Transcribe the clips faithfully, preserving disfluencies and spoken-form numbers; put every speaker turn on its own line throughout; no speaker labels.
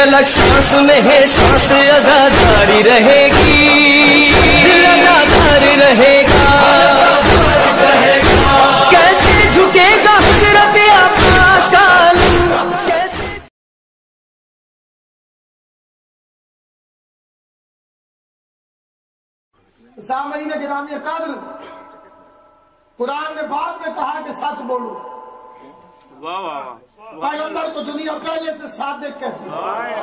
الگ سانس میں ہے سانس ازاداری رہے گی لگاتار رہے گا کیسے جھکے گا حضرت عباس کا
سامعین گرامی قدر قرآن نے بعد میں کہا کہ سچ بولو پیغمبر کو دنیا پہلے سے صادق کہتی ہے۔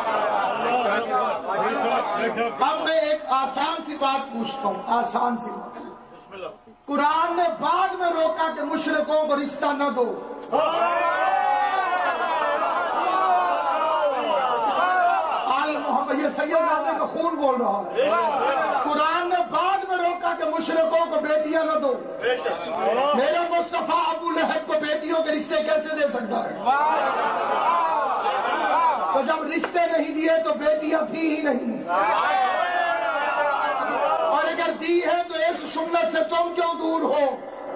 اب میں ایک آسان سی بات پوچھتا ہوں، آسان سی بات۔ قرآن نے بعد میں روکا کہ مشرکوں کو رشتہ نہ دو، آل محمد یہ سید آدھے کا خون بول رہا ہے۔ قرآن نے بعد میں روکا کہ مشرکوں کو بیٹیاں نہ دو، میرے مصطفیٰ ابو لہب کو بیٹیوں کے رشتے کیسے دے سکتا ہے؟ تو جب رشتے نہیں دیے تو بیٹیاں تھی ہی نہیں، اور اگر دی ہے تو اس سنت سے تم کیوں دور ہو؟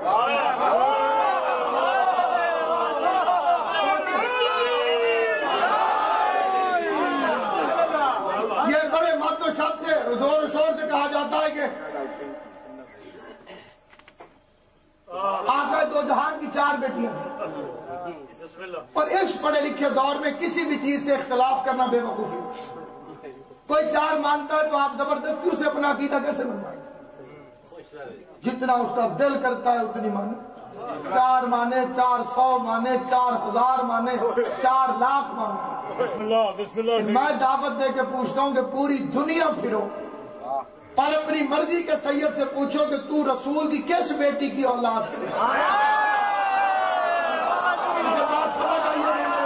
یہ بڑے مد و شب سے زور و شور سے کہا جاتا ہے کہ آقا دو جہان کی چار بیٹیاں ہیں، اور اس پڑھے لکھے دور میں کسی بھی چیز سے اختلاف کرنا بے وقوفی۔ کوئی چار مانتا ہے تو آپ زبردستی اسے اپنا عقیدہ کیسے بنوائیں؟ جتنا اس کا دل کرتا ہے اتنی مانے، چار مانے، چار سو مانے، چار ہزار مانے، چار لاکھ مانے۔ میں دعوت دے کے پوچھتا ہوں کہ پوری دنیا پھرو اور اپنی مرضی کے سید سے پوچھو کہ تو رسول کی کس بیٹی کی اولاد سے؟ مجھے بات سمجھ آئی ہے؟